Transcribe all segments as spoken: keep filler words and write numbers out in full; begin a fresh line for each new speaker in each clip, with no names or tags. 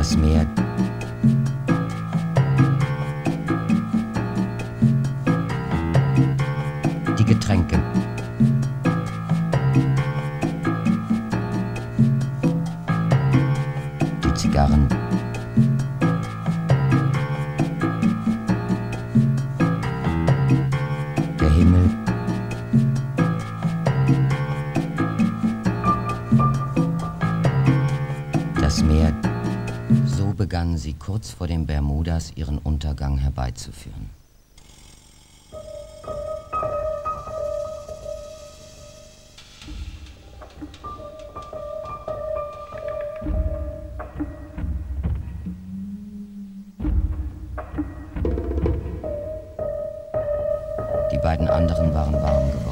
Das Meer, die Getränke, die Zigarren, der Himmel, das Meer. So begannen sie kurz vor den Bermudas ihren Untergang herbeizuführen. Die beiden anderen waren warm geworden.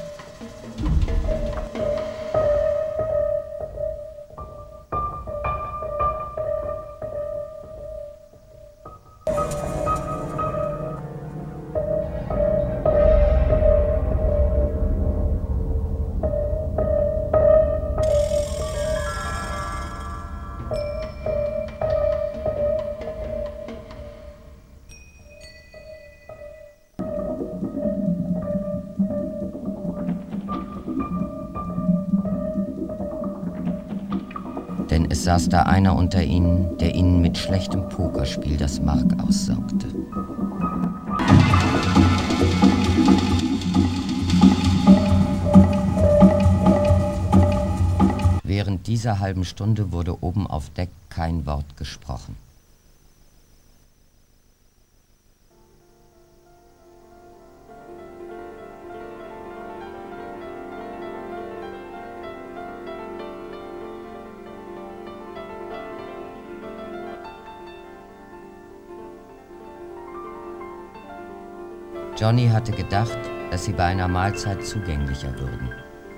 Denn es saß da einer unter ihnen, der ihnen mit schlechtem Pokerspiel das Mark aussaugte. Während dieser halben Stunde wurde oben auf Deck kein Wort gesprochen. Johnny hatte gedacht, dass sie bei einer Mahlzeit zugänglicher würden.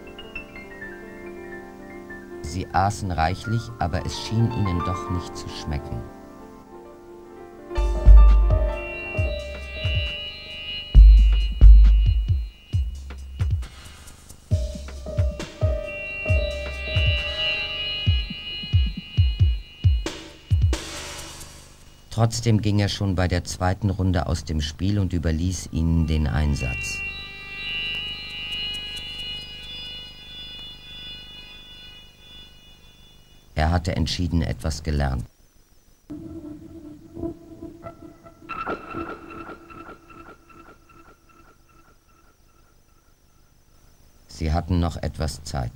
Sie aßen reichlich, aber es schien ihnen doch nicht zu schmecken. Trotzdem ging er schon bei der zweiten Runde aus dem Spiel und überließ ihnen den Einsatz. Er hatte entschieden etwas gelernt. Sie hatten noch etwas Zeit.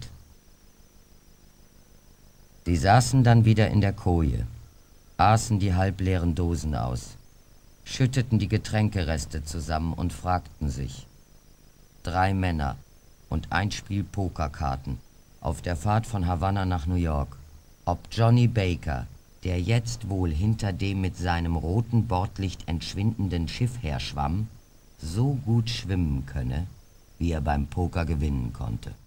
Sie saßen dann wieder in der Koje, aßen die halbleeren Dosen aus, schütteten die Getränkereste zusammen und fragten sich, drei Männer und ein Spiel Pokerkarten auf der Fahrt von Havanna nach New York, ob Johnny Baker, der jetzt wohl hinter dem mit seinem roten Bordlicht entschwindenden Schiff herschwamm, so gut schwimmen könne, wie er beim Poker gewinnen konnte.